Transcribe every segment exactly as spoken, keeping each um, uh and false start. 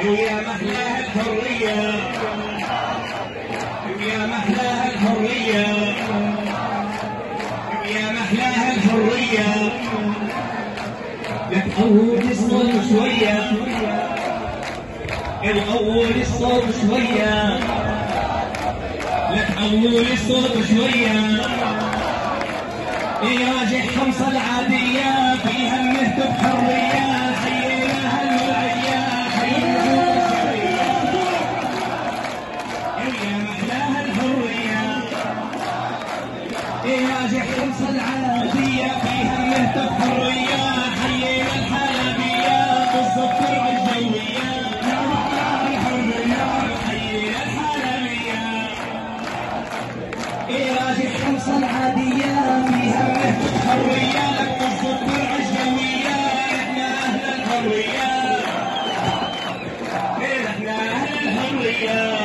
ويا محلاها الحرية، ويا محلاها الحرية، ويا محلاها الحرية. لك أول الصوت شوية، الأول الصوت شوية، لك أول الصوت شوية. يراجع خمسة العادية فيها النهب بحرية، حييناها المرعية حييناها الشرية. يا محلاها الحرية، يراجع خمسة العادية فيها النهب بحرية، حيينا الحلبية بالزفر الجوية. يا محلاها الحرية، حيينا الحلبية. يراجع خمسة العادية فيها النهب بحرية، لك بالزفر الجوية. احنا اهل الحرية، احنا اهل الحرية.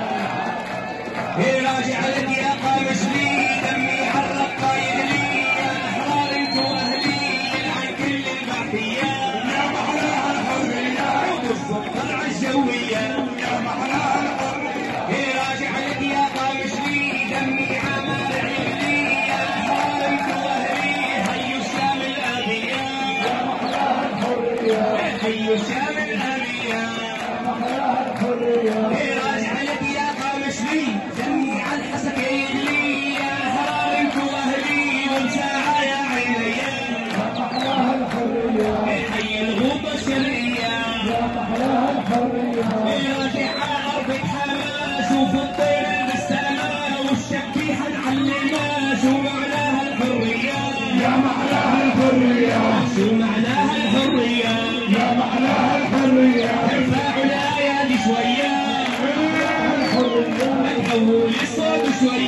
راجع لك يا قامش لي دمي عالرقة يغلي، يا احرار انتو اهلي يلعن كل البحرية. يا محلاها الحرية وبالزفر عالجوية، يا محلاها الحرية. راجع لك يا قامش لي دمي عمال يغلي، يا احرار انتو اهلي حيوا الشام الابية. يا محلاها الحرية، حيوا الشام الابية. يا محلاها الحرية. راجع لك يا قامش لي دمي عالحسك يغلي، يا احرار انتو اهلي والساعة يا عيني. يا محلاها الحرية، حي الغوطة الشرقية. يا محلاها الحرية. راجع عرض حماس وفي الطير بالسماء والشبيحة العلماس، ومعناها الحرية. يا محلاها الحرية، شو معناها الحرية؟ يا محلاها الحرية. ارفعوا الايادي شوية، الحرية. أول الصوت شوية.